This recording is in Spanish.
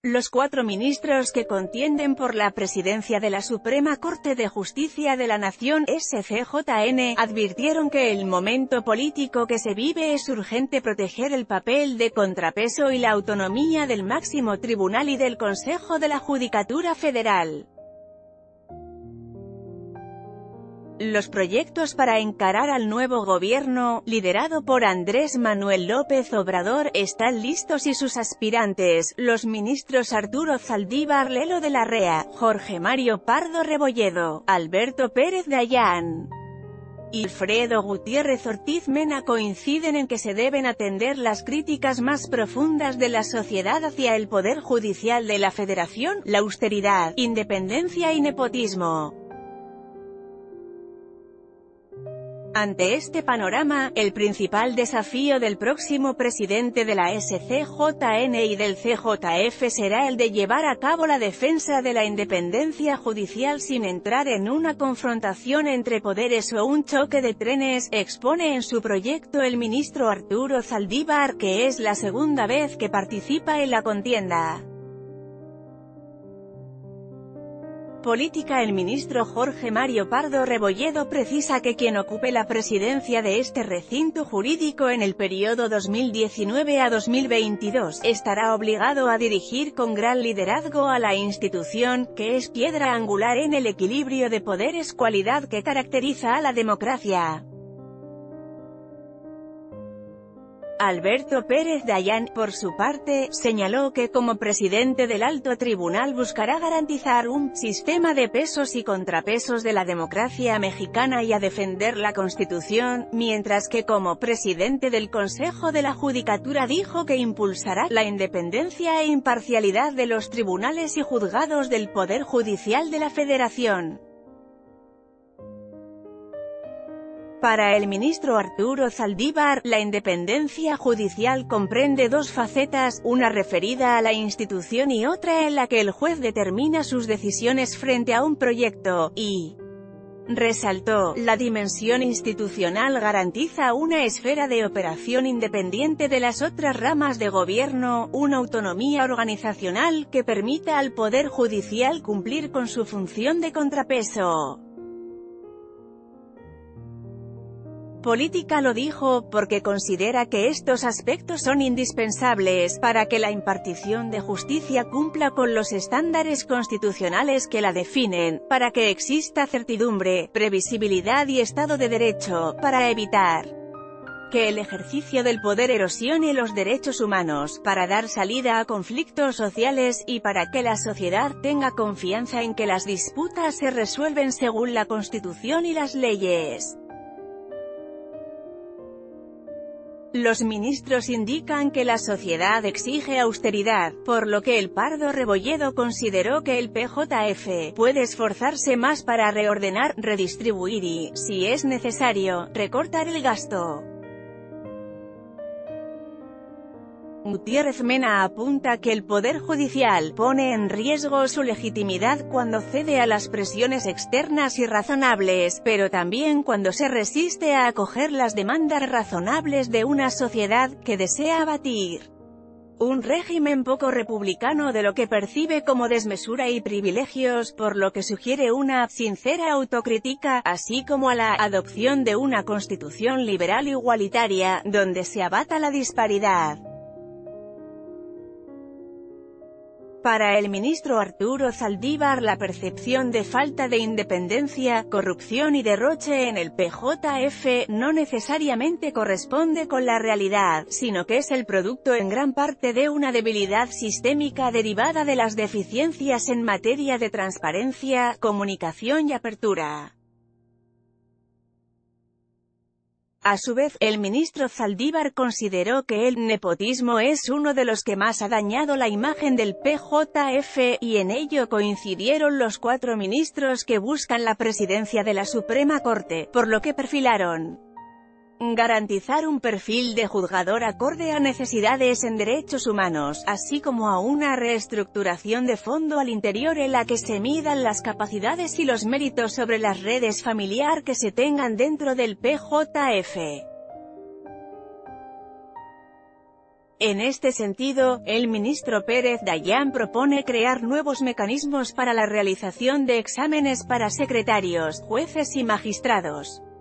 Los 4 ministros que contienden por la presidencia de la Suprema Corte de Justicia de la Nación, SCJN, advirtieron que el momento político que se vive es urgente proteger el papel de contrapeso y la autonomía del máximo tribunal y del Consejo de la Judicatura Federal. Los proyectos para encarar al nuevo gobierno, liderado por Andrés Manuel López Obrador, están listos y sus aspirantes, los ministros Arturo Saldívar Lelo de la Rea, Jorge Mario Pardo Rebolledo, Alberto Pérez Dayán y Alfredo Gutiérrez Ortiz Mena, coinciden en que se deben atender las críticas más profundas de la sociedad hacia el Poder Judicial de la Federación, la austeridad, independencia y nepotismo. Ante este panorama, el principal desafío del próximo presidente de la SCJN y del CJF será el de llevar a cabo la defensa de la independencia judicial sin entrar en una confrontación entre poderes o un choque de trenes, expone en su proyecto el ministro Arturo Saldívar, que es la segunda vez que participa en la contienda política. El ministro Jorge Mario Pardo Rebolledo precisa que quien ocupe la presidencia de este recinto jurídico en el periodo 2019 a 2022, estará obligado a dirigir con gran liderazgo a la institución, que es piedra angular en el equilibrio de poderes, cualidad que caracteriza a la democracia. Alberto Pérez Dayán, por su parte, señaló que como presidente del Alto Tribunal buscará garantizar un sistema de pesos y contrapesos de la democracia mexicana y a defender la Constitución, mientras que como presidente del Consejo de la Judicatura dijo que impulsará la independencia e imparcialidad de los tribunales y juzgados del Poder Judicial de la Federación. Para el ministro Arturo Saldívar, la independencia judicial comprende dos facetas, una referida a la institución y otra en la que el juez determina sus decisiones frente a un proyecto, y resaltó, la dimensión institucional garantiza una esfera de operación independiente de las otras ramas de gobierno, una autonomía organizacional que permita al Poder Judicial cumplir con su función de contrapeso política. Lo dijo, porque considera que estos aspectos son indispensables para que la impartición de justicia cumpla con los estándares constitucionales que la definen, para que exista certidumbre, previsibilidad y Estado de Derecho, para evitar que el ejercicio del poder erosione los derechos humanos, para dar salida a conflictos sociales, y para que la sociedad tenga confianza en que las disputas se resuelven según la Constitución y las leyes. Los ministros indican que la sociedad exige austeridad, por lo que el Pardo Rebolledo consideró que el PJF puede esforzarse más para reordenar, redistribuir y, si es necesario, recortar el gasto. Gutiérrez Mena apunta que el Poder Judicial pone en riesgo su legitimidad cuando cede a las presiones externas irrazonables, pero también cuando se resiste a acoger las demandas razonables de una sociedad que desea abatir un régimen poco republicano de lo que percibe como desmesura y privilegios, por lo que sugiere una sincera autocrítica, así como a la adopción de una constitución liberal igualitaria, donde se abata la disparidad. Para el ministro Arturo Saldívar, la percepción de falta de independencia, corrupción y derroche en el PJF no necesariamente corresponde con la realidad, sino que es el producto en gran parte de una debilidad sistémica derivada de las deficiencias en materia de transparencia, comunicación y apertura. A su vez, el ministro Saldívar consideró que el nepotismo es uno de los que más ha dañado la imagen del PJF, y en ello coincidieron los 4 ministros que buscan la presidencia de la Suprema Corte, por lo que perfilaron garantizar un perfil de juzgador acorde a necesidades en derechos humanos, así como a una reestructuración de fondo al interior en la que se midan las capacidades y los méritos sobre las redes familiar que se tengan dentro del PJF. En este sentido, el ministro Pérez Dayán propone crear nuevos mecanismos para la realización de exámenes para secretarios, jueces y magistrados.